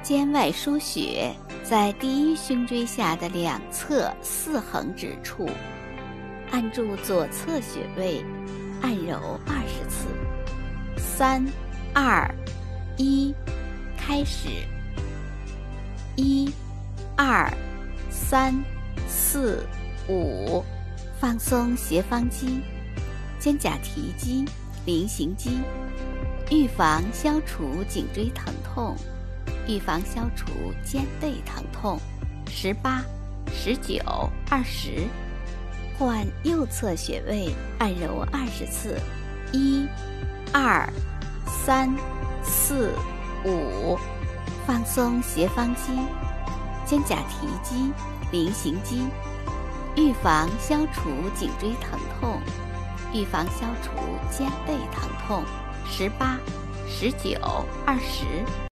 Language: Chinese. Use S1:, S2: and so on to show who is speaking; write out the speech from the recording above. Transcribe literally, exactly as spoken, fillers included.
S1: 肩外输血，在第一胸椎下的两侧四横指处，按住左侧穴位，按揉二十次。三、二、一，开始。一、二、三、四、五，放松斜方肌、肩胛提肌、菱形肌，预防消除颈椎疼痛，预防消除肩背疼痛。十八、十九、二十，换右侧穴位按揉二十次。一、二、三、四、五，放松斜方肌、肩胛提肌、菱形肌，预防消除颈椎疼痛，预防消除肩背疼痛。十八、十九、二十。